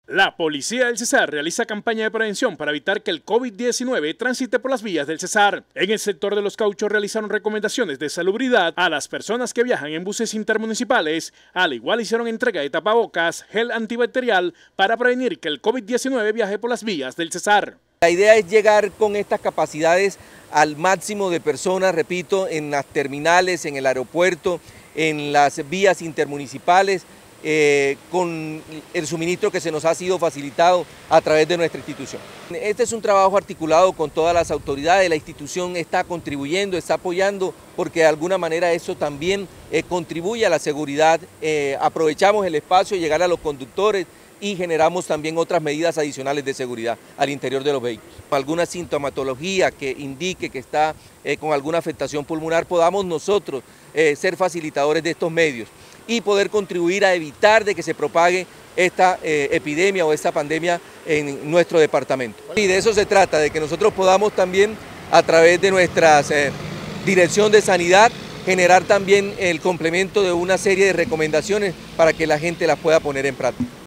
La policía del Cesar realiza campaña de prevención para evitar que el COVID-19 transite por las vías del Cesar. En el sector de Los Cauchos realizaron recomendaciones de salubridad a las personas que viajan en buses intermunicipales. Al igual hicieron entrega de tapabocas, gel antibacterial para prevenir que el COVID-19 viaje por las vías del Cesar. La idea es llegar con estas capacidades al máximo de personas, repito, en las terminales, en el aeropuerto, en las vías intermunicipales, con el suministro que se nos ha sido facilitado a través de nuestra institución. Este es un trabajo articulado con todas las autoridades, la institución está contribuyendo, está apoyando, porque de alguna manera eso también contribuye a la seguridad. Aprovechamos el espacio, llegar a los conductores y generamos también otras medidas adicionales de seguridad al interior de los vehículos. Alguna sintomatología que indique que está con alguna afectación pulmonar, podamos nosotros ser facilitadores de estos medios y poder contribuir a evitar de que se propague esta epidemia o esta pandemia en nuestro departamento. Y de eso se trata, de que nosotros podamos también, a través de nuestra Dirección de Sanidad, generar también el complemento de una serie de recomendaciones para que la gente las pueda poner en práctica.